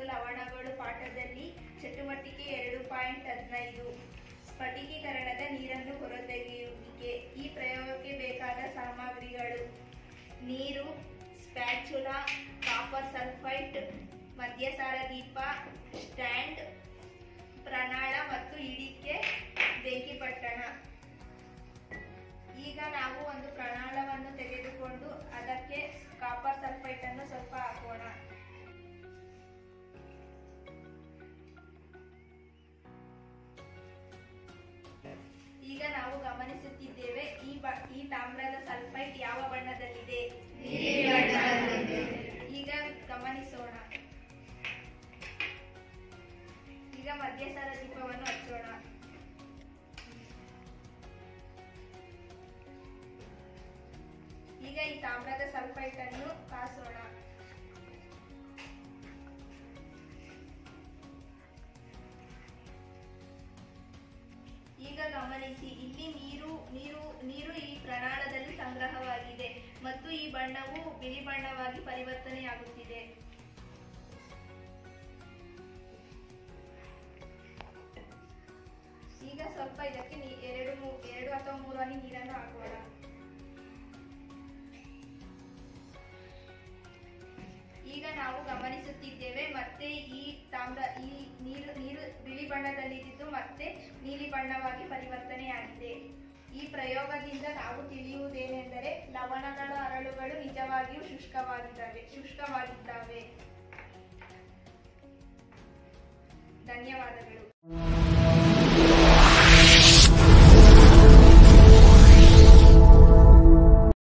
ಲವಣಗಳು ಪಾಠದಲ್ಲಿ ಚಟುವಟಿಕೆ 2.15 ಸ್ಫಟಿಕೀಕರಣದ ನೀರನ್ನು ಹೊರತೆಗೆಯುವಿಕೆ. ಈ ಪ್ರಯೋಗಕ್ಕೆ ಬೇಕಾದ ಸಾಮಗ್ರಿಗಳು: ನೀರು, ಸ್ಪ್ಯಾಚುಲಾ, ಕಾಪರ್ ಸಲ್ಫೈಟ್, ಮದ್ಯಸಾರ ದೀಪ, ಸ್ಟ್ಯಾಂಡ್, ಪ್ರಣಾಳ ಮತ್ತು ಇಡಿಕೆ ಬೆಂಕಿಪಟ್ಟಣ. ಈಗ ನಾವು ಒಂದು ಪ್ರಣಾಳವನ್ನು ತೆಗೆದುಕೊಂಡು ಅದಕ್ಕೆ ಕಾಪರ್ ಸಲ್ಫೈಟ್ ಅನ್ನು ಸ್ವಲ್ಪ ಹಾಕೋಣ. ಈಗ ನಾವು ಗಮನಿಸುತ್ತಿದ್ದೇವೆ, ಈ ತಾಮ್ರದ ಸಲ್ಫೈಟ್ ಯಾವ ಬಣ್ಣದಲ್ಲಿದೆ? ಈಗ ಗಮನಿಸೋಣ. ಈಗ ಮದ್ಯಸಾರ ದೀಪವನ್ನು ಹಚ್ಚೋಣ. ಈಗ ಈ ತಾಮ್ರದ ಸಲ್ಫೈಟ್ ಅನ್ನು ಕಾಸೋಣ. ಈಗ ಗಮನಿಸಿ, ಇಲ್ಲಿ ನೀರು ಈ ಪ್ರಣಾಳದಲ್ಲಿ ಸಂಗ್ರಹವಾಗಿದೆ ಮತ್ತು ಈ ಬಣ್ಣವು ಬಿಳಿ ಬಣ್ಣವಾಗಿ ಪರಿವರ್ತನೆಯಾಗುತ್ತಿದೆ. ಈಗ ಸ್ವಲ್ಪ ಇದಕ್ಕೆ 2 ಅಥವಾ 3 ಹನಿ ನೀರನ್ನು ಹಾಕೋಣ. ಈಗ ನಾವು ಗಮನಿಸುತ್ತಿದ್ದೇವೆ, ಮತ್ತೆ ಈ ನೀರು ಬಿಳಿ ಬಣ್ಣದಲ್ಲಿದ್ದು ಮತ್ತೆ ನೀಲಿ ಬಣ್ಣವಾಗಿ ಪರಿವರ್ತನೆಯಾಗಿದೆ. ಈ ಪ್ರಯೋಗದಿಂದ ನಾವು ತಿಳಿಯುವುದೇನೆಂದರೆ, ಲವಣಗಳ ಹರಳುಗಳು ನಿಜವಾಗಿಯೂ ಶುಷ್ಕವಾಗಿದ್ದಾವೆ. ಧನ್ಯವಾದಗಳು.